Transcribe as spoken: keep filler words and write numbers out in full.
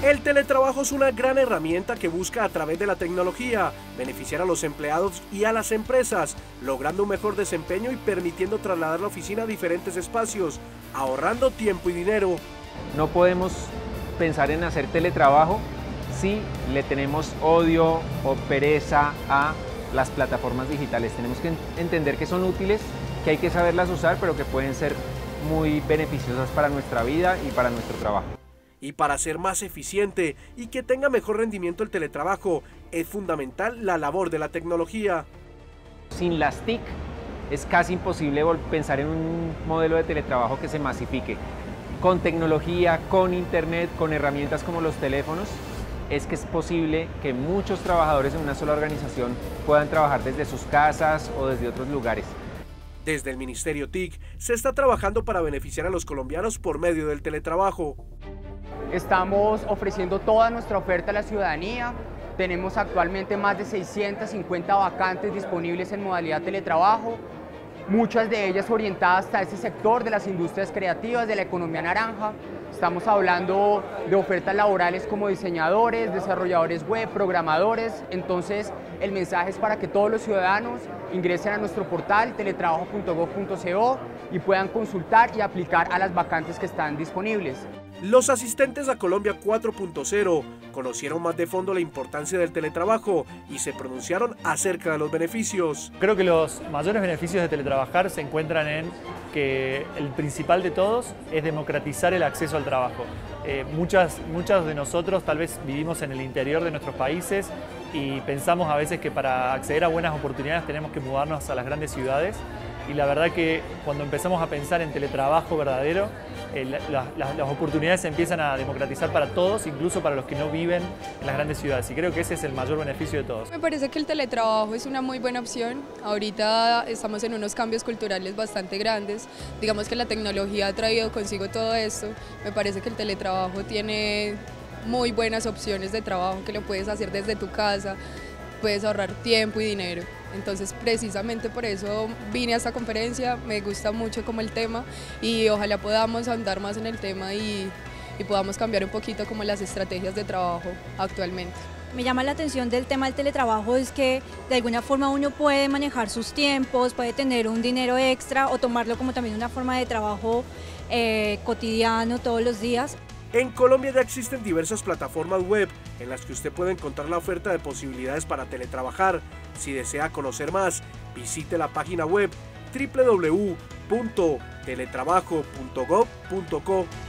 El teletrabajo es una gran herramienta que busca a través de la tecnología beneficiar a los empleados y a las empresas, logrando un mejor desempeño y permitiendo trasladar la oficina a diferentes espacios, ahorrando tiempo y dinero. No podemos pensar en hacer teletrabajo si le tenemos odio o pereza a las plataformas digitales. Tenemos que entender que son útiles, que hay que saberlas usar, pero que pueden ser muy beneficiosas para nuestra vida y para nuestro trabajo. Y para ser más eficiente y que tenga mejor rendimiento el teletrabajo, es fundamental la labor de la tecnología. Sin las T I C es casi imposible pensar en un modelo de teletrabajo que se masifique. Con tecnología, con internet, con herramientas como los teléfonos, es que es posible que muchos trabajadores en una sola organización puedan trabajar desde sus casas o desde otros lugares. Desde el Ministerio T I C se está trabajando para beneficiar a los colombianos por medio del teletrabajo. Estamos ofreciendo toda nuestra oferta a la ciudadanía. Tenemos actualmente más de seiscientas cincuenta vacantes disponibles en modalidad teletrabajo, muchas de ellas orientadas a este sector de las industrias creativas, de la economía naranja. Estamos hablando de ofertas laborales como diseñadores, desarrolladores web, programadores. Entonces, el mensaje es para que todos los ciudadanos ingresen a nuestro portal teletrabajo punto gob punto co y puedan consultar y aplicar a las vacantes que están disponibles. Los asistentes a Colombia cuatro punto cero conocieron más de fondo la importancia del teletrabajo y se pronunciaron acerca de los beneficios. Creo que los mayores beneficios de teletrabajar se encuentran en que el principal de todos es democratizar el acceso al trabajo. Eh, muchas, muchas de nosotros tal vez vivimos en el interior de nuestros países y pensamos a veces que para acceder a buenas oportunidades tenemos que mudarnos a las grandes ciudades. Y la verdad que cuando empezamos a pensar en teletrabajo verdadero, eh, la, la, las oportunidades se empiezan a democratizar para todos, incluso para los que no viven en las grandes ciudades. Y creo que ese es el mayor beneficio de todos. Me parece que el teletrabajo es una muy buena opción. Ahorita estamos en unos cambios culturales bastante grandes. Digamos que la tecnología ha traído consigo todo esto. Me parece que el teletrabajo tiene muy buenas opciones de trabajo, que lo puedes hacer desde tu casa, puedes ahorrar tiempo y dinero. Entonces, precisamente por eso vine a esta conferencia, me gusta mucho como el tema y ojalá podamos andar más en el tema y, y podamos cambiar un poquito como las estrategias de trabajo actualmente. Me llama la atención del tema del teletrabajo es que de alguna forma uno puede manejar sus tiempos, puede tener un dinero extra o tomarlo como también una forma de trabajo eh, cotidiano todos los días. En Colombia ya existen diversas plataformas web en las que usted puede encontrar la oferta de posibilidades para teletrabajar. Si desea conocer más, visite la página web doble u doble u doble u punto teletrabajo punto gob punto co.